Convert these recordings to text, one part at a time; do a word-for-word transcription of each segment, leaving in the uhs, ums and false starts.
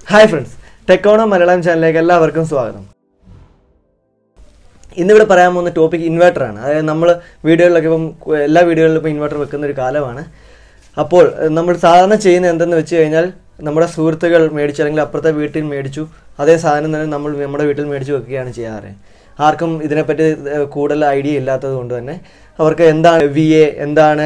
Hi friends, TechCorner Malayalam channel എല്ലാവർക്കും സ്വാഗതം. ഇന്നിവിടെ പറയാൻ പോകുന്ന ടോപ്പിക് ഇൻവെർട്ടർ ആണ്. അതായത് നമ്മൾ വീഡിയോകളിലൊക്കെ ഇപ്പം എല്ലാ വീഡിയോകളിലും ഇപ്പോൾ ഇൻവെർട്ടർ വെക്കുന്ന ഒരു കാലമാണ്. അപ്പോൾ നമ്മൾ സാധാരണ ചെയ്യുന്നത് എന്തെന്ന് വെച്ച് കഴിഞ്ഞാൽ നമ്മുടെ സുഹൃത്തുക്കൾ മേടിച്ചു അല്ലെങ്കിൽ അപ്പുറത്തെ വീട്ടിൽ മേടിച്ചു അതേ സാധനം തന്നെ നമ്മൾ നമ്മുടെ വീട്ടിൽ മേടിച്ചു വെക്കുകയാണ് ചെയ്യാറ്. ആർക്കും ഇതിനെപ്പറ്റി കൂടുതൽ ഐഡിയ ഇല്ലാത്തത് കൊണ്ട് തന്നെ അവർക്ക് എന്താണ് വി എ എന്താണ്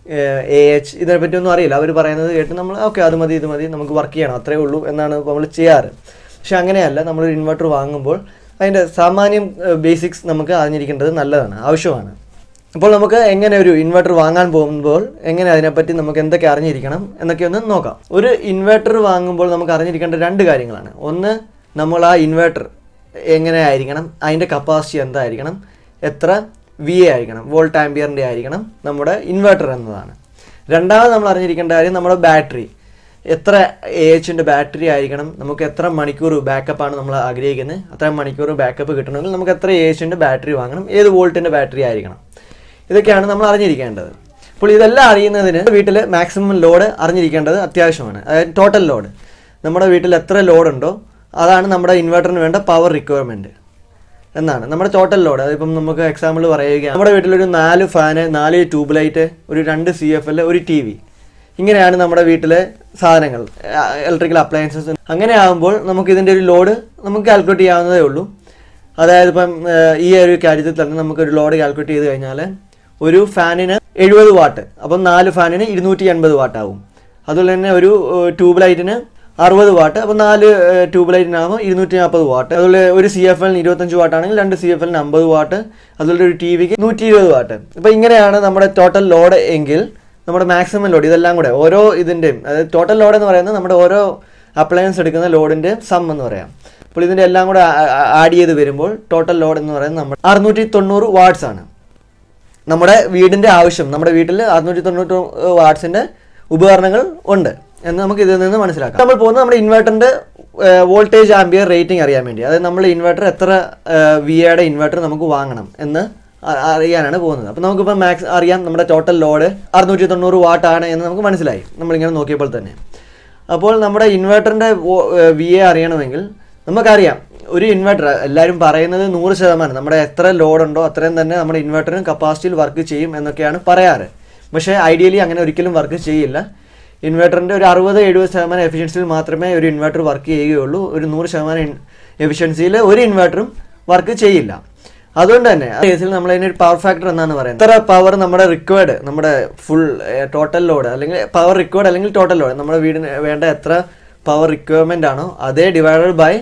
എ എച്ച് ഇതിനെപ്പറ്റി ഒന്നും അറിയില്ല. അവർ പറയുന്നത് കേട്ട് നമ്മൾ ഓക്കെ അത് മതി ഇത് മതി നമുക്ക് വർക്ക് ചെയ്യണം അത്രേ ഉള്ളൂ എന്നാണ് നമ്മൾ ചെയ്യാറ്. പക്ഷെ അങ്ങനെയല്ല, നമ്മളൊരു ഇൻവെർട്ടർ വാങ്ങുമ്പോൾ അതിൻ്റെ സാമാന്യം ബേസിക്സ് നമുക്ക് അറിഞ്ഞിരിക്കേണ്ടത് നല്ലതാണ്, ആവശ്യമാണ്. അപ്പോൾ നമുക്ക് എങ്ങനെ ഒരു ഇൻവെർട്ടർ വാങ്ങാൻ പോകുമ്പോൾ എങ്ങനെ അതിനെപ്പറ്റി നമുക്ക് എന്തൊക്കെ അറിഞ്ഞിരിക്കണം എന്നൊക്കെ ഒന്ന് നോക്കാം. ഒരു ഇൻവെർട്ടർ വാങ്ങുമ്പോൾ നമുക്ക് അറിഞ്ഞിരിക്കേണ്ട രണ്ട് കാര്യങ്ങളാണ്. ഒന്ന്, നമ്മൾ ആ ഇൻവെർട്ടർ എങ്ങനെ ആയിരിക്കണം, അതിൻ്റെ കപ്പാസിറ്റി എന്തായിരിക്കണം, എത്ര വി എ ആയിരിക്കണം, വോൾട്ട് ആംപിയറിൻ്റെ ആയിരിക്കണം നമ്മുടെ ഇൻവെർട്ടർ എന്നതാണ്. രണ്ടാമത് നമ്മൾ അറിഞ്ഞിരിക്കേണ്ട കാര്യം നമ്മുടെ ബാറ്ററി എത്ര എ എച്ചിൻ്റെ ബാറ്ററി ആയിരിക്കണം, നമുക്ക് എത്ര മണിക്കൂർ ബാക്കപ്പാണ് നമ്മൾ ആഗ്രഹിക്കുന്നത്, അത്ര മണിക്കൂർ ബാക്കപ്പ് കിട്ടണമെങ്കിൽ നമുക്ക് എത്ര എ എച്ചിൻ്റെ ബാറ്ററി വാങ്ങണം, ഏത് വോൾട്ടിൻ്റെ ബാറ്ററി ആയിരിക്കണം, ഇതൊക്കെയാണ് നമ്മൾ അറിഞ്ഞിരിക്കേണ്ടത്. അപ്പോൾ ഇതെല്ലാം അറിയുന്നതിന് വീട്ടിൽ മാക്സിമം ലോഡ് അറിഞ്ഞിരിക്കേണ്ടത് അത്യാവശ്യമാണ്. അതായത് ടോട്ടൽ ലോഡ്, നമ്മുടെ വീട്ടിൽ എത്ര ലോഡുണ്ടോ അതാണ് നമ്മുടെ ഇൻവെർട്ടറിന് വേണ്ട പവർ റിക്വയർമെൻറ്റ് എന്നാണ് നമ്മുടെ ടോട്ടൽ ലോഡ്. അതിപ്പം നമുക്ക് എക്സാമ്പിൾ പറയുക, നമ്മുടെ വീട്ടിലൊരു നാല് ഫാന്, നാല് ട്യൂബ് ലൈറ്റ്, ഒരു രണ്ട് സി എഫ് എൽ, ഒരു ടി വി, ഇങ്ങനെയാണ് നമ്മുടെ വീട്ടിലെ സാധനങ്ങൾ, ഇലക്ട്രിക്കൽ അപ്ലയൻസസ്. അങ്ങനെ ആകുമ്പോൾ നമുക്ക് ഇതിൻ്റെ ഒരു ലോഡ് നമുക്ക് കാൽക്കുലേറ്റ് ചെയ്യാവുന്നതേ ഉള്ളൂ. അതായത് ഇപ്പം ഈ ഒരു കാര്യത്തിൽ തന്നെ നമുക്കൊരു ലോഡ് കാൽക്കുലേറ്റ് ചെയ്ത് കഴിഞ്ഞാൽ ഒരു ഫാനിന് എഴുപത് വാട്ട്, അപ്പം നാല് ഫാനിന് ഇരുന്നൂറ്റി എൺപത് വാട്ട് ആവും. അതുപോലെ തന്നെ ഒരു ട്യൂബ് ലൈറ്റിന് അറുപത് വാട്ട്, അപ്പോൾ നാല് ട്യൂബ് ലൈറ്റിനാകുമ്പോൾ ഇരുന്നൂറ്റി നാൽപ്പത് വാട്ട്. അതുപോലെ ഒരു സി എഫ് എല്ലിന് ഇരുപത്തഞ്ച് വാട്ടാണെങ്കിൽ രണ്ട് സി എഫ് എല്ലിന് അമ്പത് വാട്ട്, അതുപോലെ ഒരു ടി വിക്ക് നൂറ്റി ഇരുപത് വാട്ട്. അപ്പോൾ ഇങ്ങനെയാണ് നമ്മുടെ ടോട്ടൽ ലോഡ് എങ്കിൽ നമ്മുടെ മാക്സിമം ലോഡ് ഇതെല്ലാം കൂടെ ഓരോ ഇതിൻ്റെയും, അതായത് ടോട്ടൽ ലോഡ് എന്ന് പറയുന്നത് നമ്മുടെ ഓരോ അപ്ലയൻസ് എടുക്കുന്ന ലോഡിൻ്റെ സം എന്ന് പറയാം. അപ്പോൾ ഇതിൻ്റെ എല്ലാം കൂടെ ആഡ് ചെയ്ത് വരുമ്പോൾ ടോട്ടൽ ലോഡ് എന്ന് പറയുന്നത് നമ്മൾ അറുന്നൂറ്റി തൊണ്ണൂറ് വാട്ട്സ് ആണ് നമ്മുടെ വീടിൻ്റെ ആവശ്യം. നമ്മുടെ വീട്ടിൽ അറുന്നൂറ്റി തൊണ്ണൂറ് വാട്ട്സിൻ്റെ ഉപകരണങ്ങൾ ഉണ്ട് എന്ന് നമുക്ക് ഇതിൽ നിന്ന് മനസ്സിലാക്കാം. നമ്മൾ പോകുന്നത് നമ്മുടെ ഇൻവെർട്ടറിൻ്റെ വോൾട്ടേജ് ആംപിയർ റേറ്റിംഗ് അറിയാൻ വേണ്ടി. അതായത് നമ്മൾ ഇൻവെർട്ടർ എത്ര വി എയുടെ ഇൻവെർട്ടർ നമുക്ക് വാങ്ങണം എന്ന് അറിയാനാണ് പോകുന്നത്. അപ്പോൾ നമുക്കിപ്പോൾ മാക്സ് അറിയാം നമ്മുടെ ടോട്ടൽ ലോഡ് അറുന്നൂറ്റി തൊണ്ണൂറ് വാട്ടാണ് എന്ന് നമുക്ക് മനസ്സിലായി നമ്മളിങ്ങനെ നോക്കിയപ്പോൾ തന്നെ. അപ്പോൾ നമ്മുടെ ഇൻവെർട്ടറിൻ്റെ വി എ അറിയണമെങ്കിൽ നമുക്കറിയാം ഒരു ഇൻവെർട്ടർ എല്ലാവരും പറയുന്നത് നൂറ് ശതമാനം നമ്മുടെ എത്ര ലോഡുണ്ടോ അത്രയും തന്നെ നമ്മുടെ ഇൻവെർട്ടറിന് കപ്പാസിറ്റിയിൽ വർക്ക് ചെയ്യും എന്നൊക്കെയാണ് പറയാറ്. പക്ഷേ ഐഡിയലി അങ്ങനെ ഒരിക്കലും വർക്ക് ചെയ്യില്ല. ഇൻവെർട്ടറിൻ്റെ ഒരു അറുപത് എഴുപത് ശതമാനം എഫിഷ്യൻസിയിൽ മാത്രമേ ഒരു ഇൻവെർട്ടർ വർക്ക് ചെയ്യുകയുള്ളൂ. ഒരു നൂറ് ശതമാനം എഫിഷ്യൻസിയിൽ ഒരു ഇൻവെർട്ടറും വർക്ക് ചെയ്യില്ല. അതുകൊണ്ട് തന്നെ ആ കേസിൽ നമ്മൾ അതിനൊരു പവർ ഫാക്ടർ എന്നാണ് പറയുന്നത്. എത്ര പവർ നമ്മുടെ റിക്വയർഡ്, നമ്മുടെ ഫുൾ ടോട്ടൽ ലോഡ് അല്ലെങ്കിൽ പവർ റിക്വയർഡ് അല്ലെങ്കിൽ ടോട്ടൽ ലോഡ്, നമ്മുടെ വീടിന് വേണ്ട എത്ര പവർ റിക്വയർമെൻ്റ് ആണോ അതേ divided by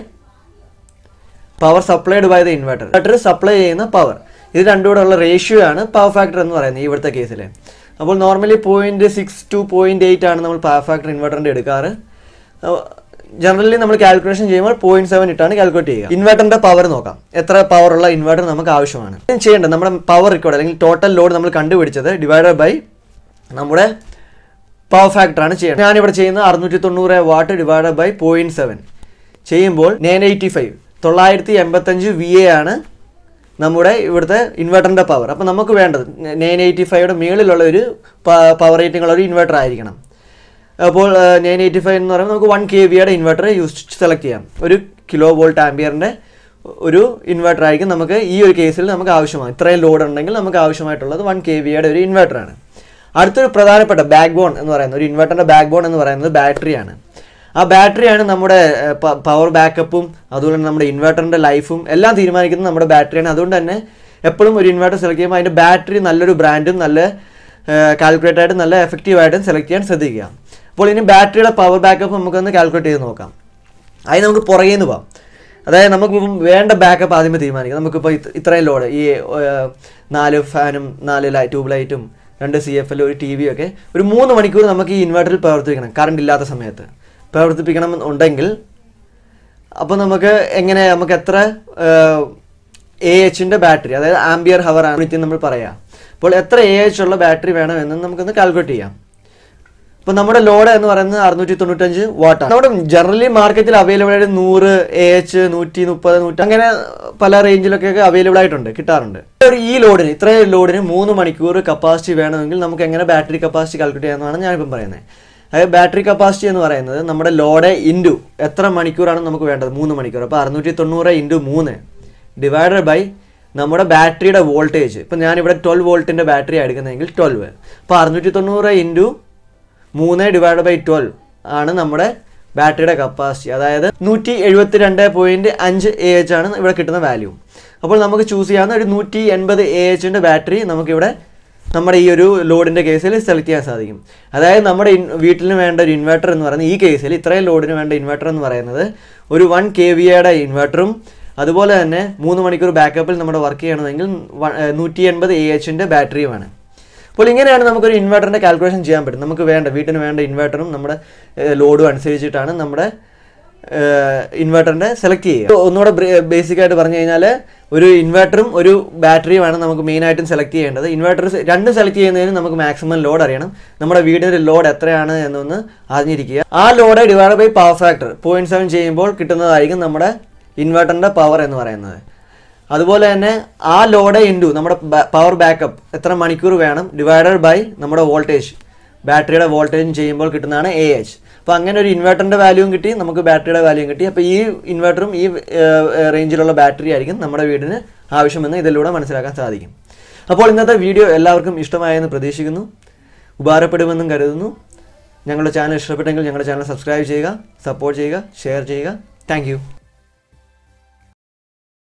power supplied by the inverter. Inverter supply ചെയ്യുന്ന പവർ, ഇത് രണ്ടും കൂടെ ഉള്ള റേഷ്യോ ആണ് പവർ ഫാക്ടർ എന്ന് പറയുന്നത് ഇവിടുത്തെ കേസിൽ. അപ്പോൾ normally point six two point eight ആണ് നമ്മൾ പവർ ഫാക്ടർ ഇൻവെർട്ടറിൻ്റെ എടുക്കാറ്. ജനറലി നമ്മൾ കാൽക്കുലേഷൻ ചെയ്യുമ്പോൾ പോയിന്റ് സെവൻ ഇട്ടാണ് കാൽക്കുലേറ്റ് ചെയ്യുക. ഇൻവെർട്ടറിൻ്റെ പവർ നോക്കാം, എത്ര പവറുള്ള ഇൻവെർട്ടർ നമുക്ക് ആവശ്യമാണ്. ചെയ്യേണ്ടത് നമ്മുടെ പവർ റിക്വയർഡ് അല്ലെങ്കിൽ ടോട്ടൽ ലോഡ് നമ്മൾ കണ്ടുപിടിച്ചത് ഡിവൈഡഡ് ബൈ നമ്മുടെ പവർ ഫാക്ടറാണ് ചെയ്യുന്നത്. ഞാനിവിടെ ചെയ്യുന്നത് അറുന്നൂറ്റി തൊണ്ണൂറ് watt divided by point seven ചെയ്യുമ്പോൾ നയൻ എയ്റ്റി ഫൈവ് തൊള്ളായിരത്തി എൺപത്തഞ്ച് വി എ ആണ് നമ്മുടെ ഇവിടുത്തെ ഇൻവെർട്ടറിൻ്റെ പവർ. അപ്പോൾ നമുക്ക് വേണ്ടത് നയൻ എയ്റ്റി ഫൈവയുടെ മുകളിലുള്ള ഒരു പവർ റേറ്റിംഗ് ഉള്ള ഒരു ഇൻവെർട്ടർ ആയിരിക്കണം. അപ്പോൾ നയൻ എയ്റ്റി ഫൈവ് എന്ന് പറയുമ്പോൾ നമുക്ക് വൺ കെ വിയുടെ ഇൻവെർട്ടർ യൂസ് സെലക്ട് ചെയ്യാം. ഒരു കിലോ വോൾട്ട് ആംപിയറിൻ്റെ ഒരു ഇൻവെർട്ടർ ആയിരിക്കും നമുക്ക് ഈ ഒരു കേസിൽ നമുക്ക് ആവശ്യമാണ്. ഇത്രയും ലോഡ് ഉണ്ടെങ്കിൽ നമുക്ക് ആവശ്യമായിട്ടുള്ളത് വൺ കെ വിയുടെ ഒരു ഇൻവെർട്ടറാണ്. അടുത്തൊരു പ്രധാനപ്പെട്ട ബാക്ക് ബോൺ എന്ന് പറയുന്നത്, ഒരു ഇൻവെർട്ടറിൻ്റെ ബാക്ക് ബോൺ എന്ന് പറയുന്നത് ബാറ്ററിയാണ്. ആ ബാറ്ററിയാണ് നമ്മുടെ പവർ ബാക്കപ്പും അതുപോലെ തന്നെ നമ്മുടെ ഇൻവെർട്ടറിൻ്റെ ലൈഫും എല്ലാം തീരുമാനിക്കുന്നത് നമ്മുടെ ബാറ്ററിയാണ്. അതുകൊണ്ട് തന്നെ എപ്പോഴും ഒരു ഇൻവെർട്ടർ സെലക്ട് ചെയ്യുമ്പോൾ അതിൻ്റെ ബാറ്ററി നല്ലൊരു ബ്രാൻഡും നല്ല കാൽക്കുലേറ്റ് ആയിട്ടും നല്ല എഫക്റ്റീവായിട്ടും സെലക്ട് ചെയ്യാൻ ശ്രദ്ധിക്കുക. അപ്പോൾ ഇനി ബാറ്ററിയുടെ പവർ ബാക്കപ്പ് നമുക്കൊന്ന് കാൽക്കുലേറ്റ് ചെയ്ത് നോക്കാം. അതിന് നമുക്ക് പുറകെ നിന്ന് പോകാം. അതായത് നമുക്കിപ്പം വേണ്ട ബാക്കപ്പ് ആദ്യമേ തീരുമാനിക്കാം. നമുക്കിപ്പോൾ ഇത്രയും ലോഡ്, ഈ നാല് ഫാനും നാല് ലൈ ട്യൂബ് ലൈറ്റും രണ്ട് സി എഫ് എൽ ഒരു ടി വി ഒക്കെ ഒരു മൂന്ന് മണിക്കൂർ നമുക്ക് ഈ ഇൻവെർട്ടറിൽ പ്രവർത്തിപ്പിക്കണം. കറണ്ട് ഇല്ലാത്ത സമയത്ത് പ്രവർത്തിപ്പിക്കണം ഉണ്ടെങ്കിൽ അപ്പോൾ നമുക്ക് എങ്ങനെ നമുക്ക് എത്ര എ എച്ചിൻ്റെ ബാറ്ററി, അതായത് ആംബിയർ ഹവർ ആണ് നമ്മൾ പറയാം. അപ്പോൾ എത്ര എ എച്ച് ഉള്ള ബാറ്ററി വേണം എന്ന് നമുക്കൊന്ന് കാൽക്കുലേറ്റ് ചെയ്യാം. അപ്പോൾ നമ്മുടെ ലോഡ് എന്ന് പറയുന്നത് അറുന്നൂറ്റി തൊണ്ണൂറ്റഞ്ച് വാട്ടാണ്. നമ്മുടെ ജനറലി മാർക്കറ്റിൽ അവൈലബിൾ ആയിട്ട് നൂറ് എ എച്ച് നൂറ്റി മുപ്പത് നൂറ്റി അങ്ങനെ പല റേഞ്ചിലൊക്കെ അവൈലബിൾ ആയിട്ടുണ്ട്, കിട്ടാറുണ്ട്. ഈ ലോഡിന് ഇത്രയും ലോഡിന് മൂന്ന് മണിക്കൂർ കപ്പാസിറ്റി വേണമെങ്കിൽ നമുക്ക് എങ്ങനെ ബാറ്ററി കപ്പാസിറ്റി കാൽക്കുലേറ്റ് ചെയ്യാമെന്നാണ് ഞാനിപ്പം പറയുന്നത്. അതായത് ബാറ്ററി കപ്പാസിറ്റി എന്ന് പറയുന്നത് നമ്മുടെ ലോഡ് ഇൻറ്റു എത്ര മണിക്കൂറാണ് നമുക്ക് വേണ്ടത്, മൂന്ന് മണിക്കൂർ. അപ്പോൾ അറുന്നൂറ്റി തൊണ്ണൂറ് ഇൻറ്റു മൂന്ന് ഡിവൈഡഡ് ബൈ നമ്മുടെ ബാറ്ററിയുടെ വോൾട്ടേജ്. ഇപ്പം ഞാനിവിടെ ട്വൽവ് വോൾട്ടിൻ്റെ ബാറ്ററി എടുക്കുന്നതെങ്കിൽ ട്വൽവ്. അപ്പോൾ അറുന്നൂറ്റി തൊണ്ണൂറ് ഇൻറ്റു മൂന്ന് ഡിവൈഡ് ബൈ ട്വൽവ് ആണ് നമ്മുടെ ബാറ്ററിയുടെ കപ്പാസിറ്റി. അതായത് നൂറ്റി എഴുപത്തി രണ്ട് പോയിൻറ്റ് അഞ്ച് എ എച്ച് ആണ് ഇവിടെ കിട്ടുന്ന വാല്യൂ. അപ്പോൾ നമുക്ക് ചൂസ് ചെയ്യാവുന്ന ഒരു നൂറ്റി എൺപത് എ എച്ചിൻ്റെ ബാറ്ററി നമുക്കിവിടെ നമ്മുടെ ഈ ഒരു ലോഡിൻ്റെ കേസിൽ സെലക്ട് ചെയ്യാൻ സാധിക്കും. അതായത് നമ്മുടെ വീട്ടിന് വേണ്ട ഒരു ഇൻവെർട്ടർ എന്ന് പറയുന്നത് ഈ കേസിൽ ഇത്രയും ലോഡിന് വേണ്ട ഇൻവെർട്ടർ എന്ന് പറയുന്നത് ഒരു വൺ കെ വി എയുടെ ഇൻവെർട്ടറും അതുപോലെ തന്നെ മൂന്ന് മണിക്കൂർ ബാക്കപ്പിൽ നമ്മുടെ വർക്ക് ചെയ്യണമെങ്കിൽ നൂറ്റി എൺപത് എ എച്ചിൻ്റെ ബാറ്ററിയുമാണ്. അപ്പോൾ ഇങ്ങനെയാണ് നമുക്കൊരു ഇൻവെർട്ടറിൻ്റെ കാൽക്കുലേഷൻ ചെയ്യാൻ പറ്റും. നമുക്ക് വേണ്ട വീട്ടിന് വേണ്ട ഇൻവെർട്ടറും നമ്മുടെ ലോഡും അനുസരിച്ചിട്ടാണ് നമ്മുടെ ഇൻവെർട്ടറിൻ്റെ സെലക്ട് ചെയ്യുക. ഒന്നുകൂടെ ബേസിക്കായിട്ട് പറഞ്ഞു കഴിഞ്ഞാൽ ഒരു ഇൻവെർട്ടറും ഒരു ബാറ്ററിയുമാണ് നമുക്ക് മെയിനായിട്ടും സെലക്ട് ചെയ്യേണ്ടത്. ഇൻവെർട്ടർ രണ്ടും സെലക്ട് ചെയ്യുന്നതിന് നമുക്ക് മാക്സിമം ലോഡ് അറിയണം. നമ്മുടെ വീടിൻ്റെ ലോഡ് എത്രയാണ് എന്നൊന്ന് അറിഞ്ഞിരിക്കുക. ആ load divide by power factor point seven ചെയ്യുമ്പോൾ കിട്ടുന്നതായിരിക്കും നമ്മുടെ ഇൻവെർട്ടറിൻ്റെ പവർ എന്ന് പറയുന്നത്. അതുപോലെ തന്നെ ആ ലോഡ് ഇൻറ്റു നമ്മുടെ പവർ ബാക്കപ്പ് എത്ര മണിക്കൂർ വേണം ഡിവൈഡഡ് ബൈ നമ്മുടെ വോൾട്ടേജ് ബാറ്ററിയുടെ വോൾട്ടേജും ചെയ്യുമ്പോൾ കിട്ടുന്നതാണ് എ എച്ച്. അപ്പോൾ അങ്ങനെ ഒരു ഇൻവെർട്ടറിൻ്റെ വാല്യൂവും കിട്ടി, നമുക്ക് ബാറ്ററിയുടെ വാല്യൂവും കിട്ടി. അപ്പോൾ ഈ ഇൻവെർട്ടറും ഈ റേഞ്ചിലുള്ള ബാറ്ററി ആയിരിക്കും നമ്മുടെ വീടിന് ആവശ്യമെന്ന് ഇതിലൂടെ മനസ്സിലാക്കാൻ സാധിക്കും. അപ്പോൾ ഇന്നത്തെ വീഡിയോ എല്ലാവർക്കും ഇഷ്ടമായെന്ന് പ്രതീക്ഷിക്കുന്നു, ഉപകാരപ്പെടുമെന്നും കരുതുന്നു. ഞങ്ങളുടെ ചാനൽ ഇഷ്ടപ്പെട്ടെങ്കിൽ ഞങ്ങളുടെ ചാനൽ സബ്സ്ക്രൈബ് ചെയ്യുക, സപ്പോർട്ട് ചെയ്യുക, ഷെയർ ചെയ്യുക. താങ്ക്